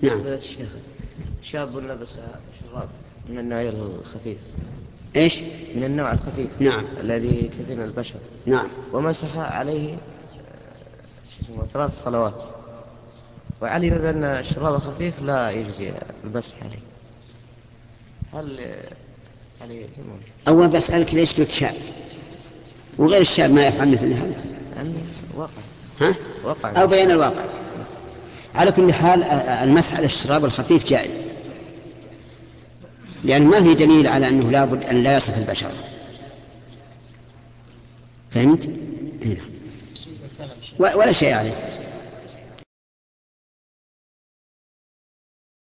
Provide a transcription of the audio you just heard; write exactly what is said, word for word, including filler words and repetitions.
نعم. فضيلة الشيخ، شاب لبس شراب من النوع الخفيف. إيش؟ من النوع الخفيف. نعم. الذي كثير من البشر. نعم. ومسح عليه ثلاث صلوات، وعلم بأن الشراب خفيف لا يجزي المسح عليه، هل عليه؟ أول بسألك ليش قلت شاب وغير الشاب ما يفعل مثل هذا؟ يعني وقع. ها؟ وقع أو بين الواقع. على كل حال المسح على الشراب الخفيف جائز، لأن ما في دليل على أنه لابد أن لا يصف البشر. فهمت؟ هنا ولا شيء عليه.